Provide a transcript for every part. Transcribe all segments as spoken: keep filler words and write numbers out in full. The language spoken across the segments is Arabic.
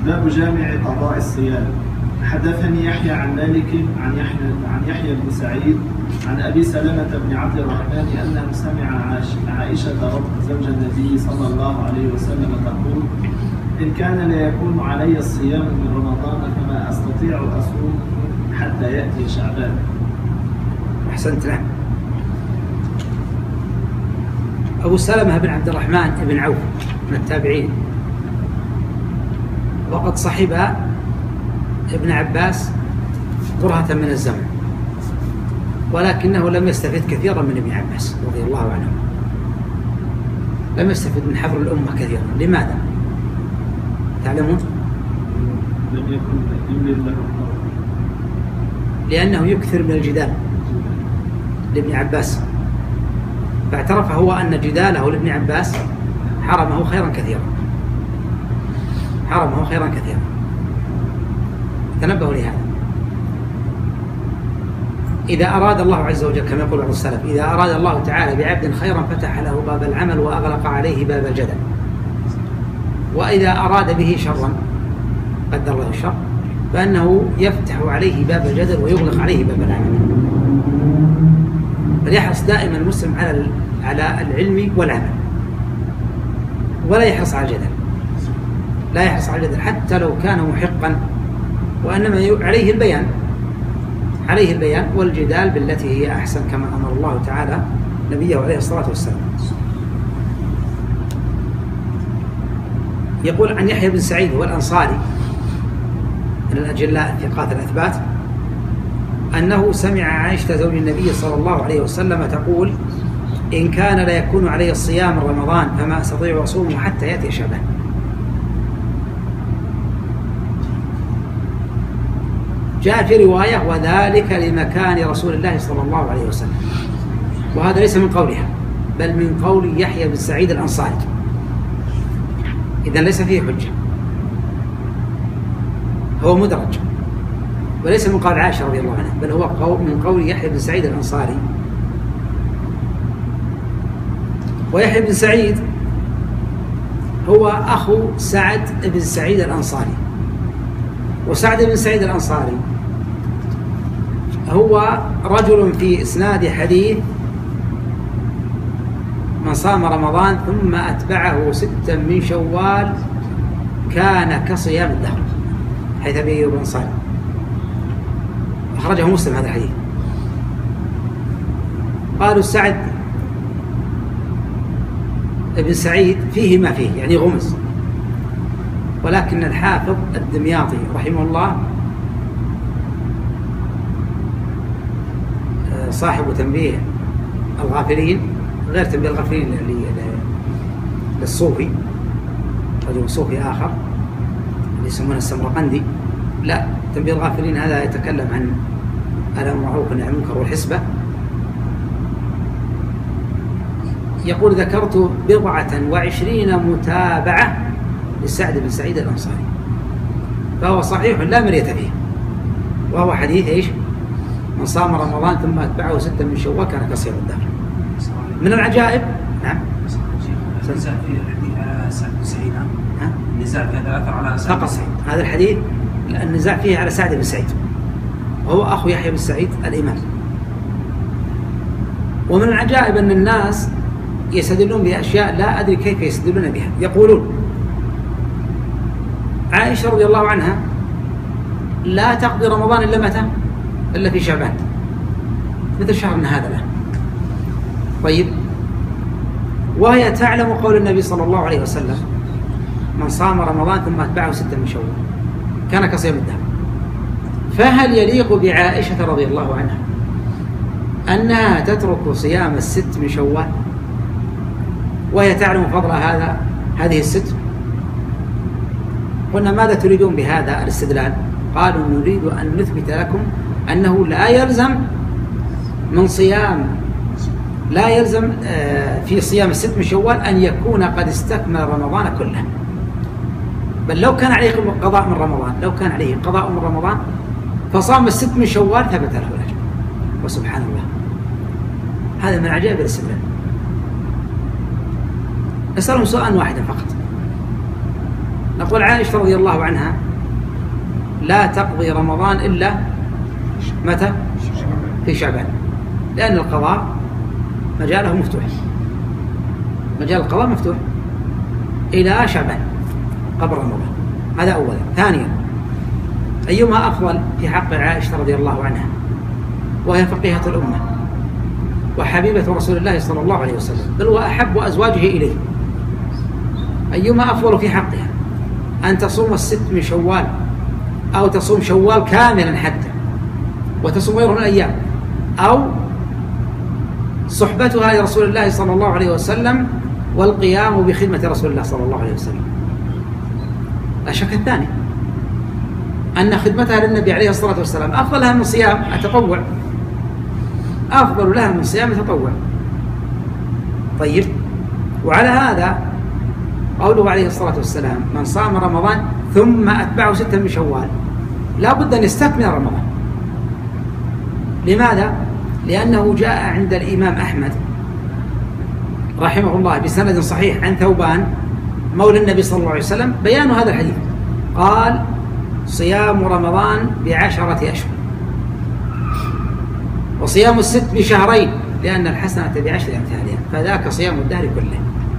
باب جامع قضاء الصيام. حدثني يحيى عن مالك عن يحيى عن يحيى بن سعيد عن ابي سلمة بن عبد الرحمن انه سمع عائشة زوج النبي صلى الله عليه وسلم تقول: ان كان ليكون علي الصيام من رمضان فما استطيع اصوم حتى ياتي شعبان. احسنت. نعم. ابو سلمة بن عبد الرحمن بن عوف من التابعين، وقد صحب ابن عباس برهة من الزمن، ولكنه لم يستفد كثيرا من ابن عباس رضي الله عنه، لم يستفد من حبر الأمة كثيرا. لماذا؟ تعلمون؟ لم يكن يملل له لأنه يكثر من الجدال لابن عباس، فاعترف هو أن جداله لابن عباس حرمه خيرا كثيرا، حرمه خيرا كثيرا. تنبهوا لهذا. إذا أراد الله عز وجل كما يقول بعض السلف: إذا أراد الله تعالى بعبد خيرا فتح له باب العمل وأغلق عليه باب الجدل، وإذا أراد به شرا قدر له الشر فإنه يفتح عليه باب الجدل ويغلق عليه باب العمل. فليحرص دائما المسلم على على العلم والعمل، ولا يحرص على الجدل، لا يحرص على الجدل حتى لو كان محقا، وإنما عليه البيان، عليه البيان والجدال بالتي هي أحسن كما أمر الله تعالى نبيه عليه الصلاة والسلام. يقول عن يحيى بن سعيد والأنصاري من الأجلاء الثقات الأثبات أنه سمع عائشة زوج النبي صلى الله عليه وسلم تقول: إن كان لا يكون علي الصيام رمضان فما أستطيع أصومه حتى يأتي شعبان. جاء في رواية: وذلك لمكان رسول الله صلى الله عليه وسلم. وهذا ليس من قولها بل من قول يحيى بن سعيد الأنصاري، إذن ليس فيه حجة، هو مدرج، وليس من قول عائشة رضي الله عنها، بل هو قول من قول يحيى بن سعيد الأنصاري. ويحيى بن سعيد هو أخو سعد بن سعيد الأنصاري، وسعد بن سعيد الأنصاري هو رجل في إسناد حديث: من صام رمضان ثم أتبعه ستا من شوال كان كصيام الدهر، حيث أبي أيوب الأنصاري، أخرجه مسلم هذا الحديث. قالوا سعد بن سعيد فيه ما فيه، يعني غمز، ولكن الحافظ الدمياطي رحمه الله صاحب تنبيه الغافلين، غير تنبيه الغافلين للصوفي، رجل صوفي آخر اللي يسمونه السمرقندي، لا، تنبيه الغافلين هذا يتكلم عن الأمر بالمعروف والنهي عن المنكر والحسبة. يقول: ذكرت بضعة وعشرين متابعة لسعد بن سعيد الأنصاري، فهو صحيح لا مرية فيه، وهو حديث إيش؟ من صام رمضان ثم أتبعه ستا من شوال كان كصيام الدهر. من العجائب. نعم. النزاع في الحديث على سعد بن سعيد، النزاع في هذا الأثر على سعد بن سعيد، هذا الحديث النزاع فيه على سعد بن سعيد، وهو أخو يحيى بن سعيد الإمام. ومن العجائب أن الناس يستدلون بأشياء لا أدري كيف يستدلون بها. يقولون: عائشة رضي الله عنها لا تقضي رمضان إلا متى؟ إلا في شعبان، مثل شهرنا هذا الآن. طيب، وهي تعلم قول النبي صلى الله عليه وسلم: من صام رمضان ثم أتبعه ستا من شوال كان كصيام الدهر. فهل يليق بعائشة رضي الله عنها أنها تترك صيام الست من شوال وهي تعلم فضل هذا هذه الست؟ قلنا: ماذا تريدون بهذا الاستدلال؟ قالوا: نريد أن نثبت لكم أنه لا يلزم من صيام لا يلزم في صيام الست من شوال أن يكون قد استكمل رمضان كله، بل لو كان عليه قضاء من رمضان لو كان عليه قضاء من رمضان فصام الست من شوال ثبت له الأجر. وسبحان الله، هذا من عجائب الاستدلال. أسألهم سؤال واحدا فقط: نقول عائشة رضي الله عنها لا تقضي رمضان إلا متى؟ في شعبان، لأن القضاء مجاله مفتوح، مجال القضاء مفتوح إلى شعبان قبل رمضان. هذا أولا. ثانيا، أيما أفضل في حق عائشة رضي الله عنها وهي فقيهة الأمة وحبيبة رسول الله صلى الله عليه وسلم، بل وأحب أزواجه إليه، أيما أفضل في حقها أن تصوم الست من شوال أو تصوم شوال كاملا حتى وتصوم غيره من الأيام، أو صحبتها لرسول الله صلى الله عليه وسلم والقيام بخدمة رسول الله صلى الله عليه وسلم. لا شك الثاني أن خدمتها للنبي عليه الصلاة والسلام أفضل لها من صيام التطوع، أفضل لها من صيام التطوع. طيب، وعلى هذا قوله عليه الصلاة والسلام من صام رمضان ثم أتبعه ستا من شوال لا بد أن يستكمل رمضان. لماذا؟ لأنه جاء عند الإمام أحمد رحمه الله بسند صحيح عن ثوبان مولى النبي صلى الله عليه وسلم بيان هذا الحديث، قال صيام رمضان بعشرة أشهر وصيام الست بشهرين لأن الحسنة بعشر أمثالها فذاك صيام الدهر كله،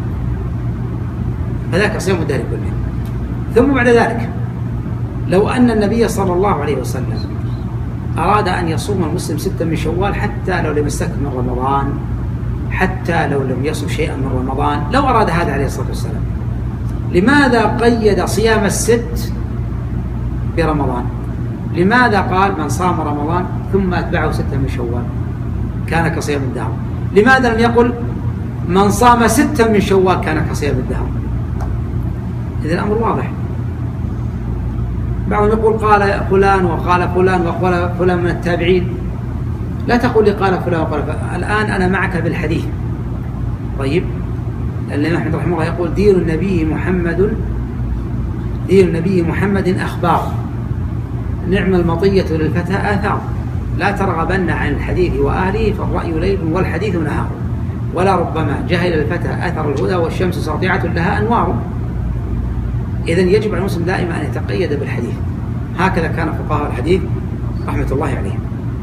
فذاك صيام الدهر كله. ثم بعد ذلك لو أن النبي صلى الله عليه وسلم أراد أن يصوم المسلم ستا من شوال حتى لو لم يستكمل رمضان، حتى لو لم يصم شيئا من رمضان، لو أراد هذا عليه الصلاة والسلام، لماذا قيد صيام الست برمضان؟ لماذا قال من صام رمضان ثم أتبعه ستا من شوال كان كصيام الدهر؟ لماذا لم يقل من صام ستا من شوال كان كصيام الدهر؟ إذا الأمر واضح. بعضهم يقول قال فلان وقال فلان وقال فلان من التابعين، لا تقول لي قال فلان وقال فلان، الآن أنا معك بالحديث. طيب، الإمام أحمد رحمه الله يقول دين النبي محمد دين النبي محمد أخبار نعم المطية للفتى آثار لا ترغبن عن الحديث وأهله فالرأي ليل والحديث نهار ولا ربما جهل الفتى أثر الهدى والشمس ساطعة لها أنوار. إذن يجب على المسلم دائما أن يتقيد بالحديث، هكذا كان فقهاء الحديث رحمة الله عليهم.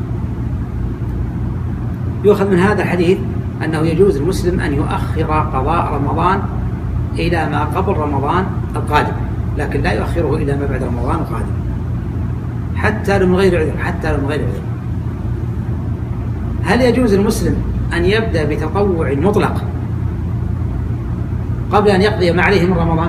يؤخذ من هذا الحديث أنه يجوز للمسلم أن يؤخر قضاء رمضان إلى ما قبل رمضان القادم، لكن لا يؤخره إلى ما بعد رمضان القادم حتى لو من غير عذر، حتى لو من غير عذر. هل يجوز للمسلم أن يبدأ بتطوع مطلق قبل أن يقضي ما عليه من رمضان؟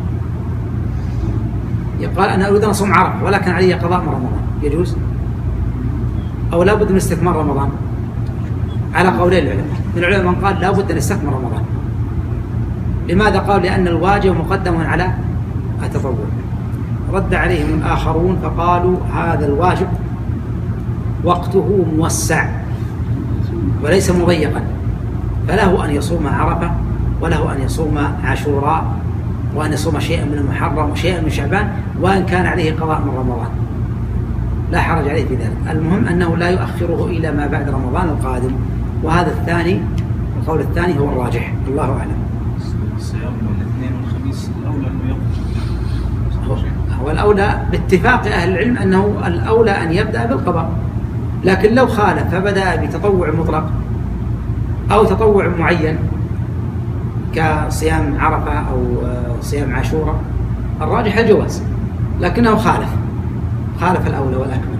يقال أنا أريد أن أصوم عرفة ولكن علي قضاء من رمضان، يجوز؟ أو لا بد من استكمال رمضان؟ على قولين العلماء، من العلماء من قال لا بد أن يستكمل رمضان. لماذا؟ قال لأن الواجب مقدم على التطوع. رد عليهم الآخرون فقالوا هذا الواجب وقته موسع وليس مضيقا، فله أن يصوم عرفة وله أن يصوم عاشوراء وأن يصوم شيئا من المحرم وشيئا من شعبان وأن كان عليه قضاء من رمضان لا حرج عليه في ذلك. المهم أنه لا يؤخره إلى ما بعد رمضان القادم، وهذا الثاني القول الثاني هو الراجح، الله أعلم. الصيام والاثنين والخميس الأولى أنه يقضي، هو الأولى باتفاق أهل العلم أنه الأولى أن يبدأ بالقضاء، لكن لو خالف فبدأ بتطوع مطلق أو تطوع معين كصيام عرفة أو صيام عاشوراء الراجح الجواز، لكنه خالف خالف الأولى والأكمل.